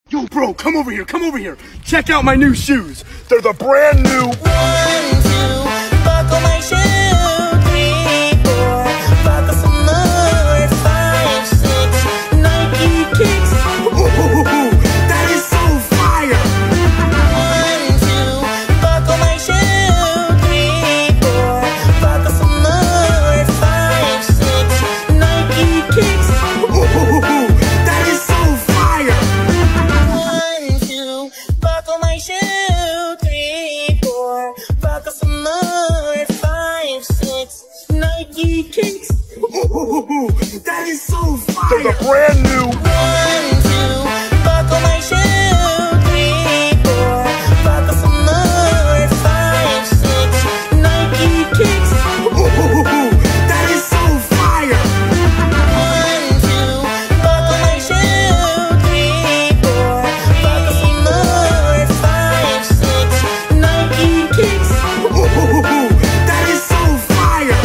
Yo, bro, come over here, come over here. Check out my new shoes. They're the brand new. 1, 2, buckle my shoe. 3, 4, buckle some more. 5, 6, Nike kicks. Ooh, that is so fire. 1, 2, buckle my shoe. 3, 4, buckle some more. 5, 6, Nike kicks. Ooh, that is so fire. 1, 2, buckle my shoe. 3, 4, buckle some more. 5, 6, Nike kicks. Ooh, that is so fire. They're the brand new. 1, 2, buckle my shoe. 3, 4, buckle some more. 5, 6, Nike kicks. Ooh, that is so fire. 1, 2, buckle my shoe. 3, 4, buckle some more. 5, 6, Nike kicks. Ooh, that is so fire.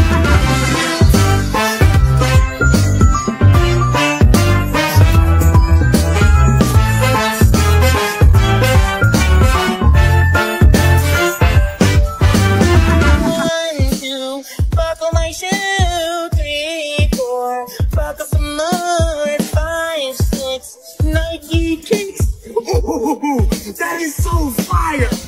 1, 2, buckle my shoe. 3, 4, buckle some more. 5, 6, Nike kicks. Ooh, that is so fire.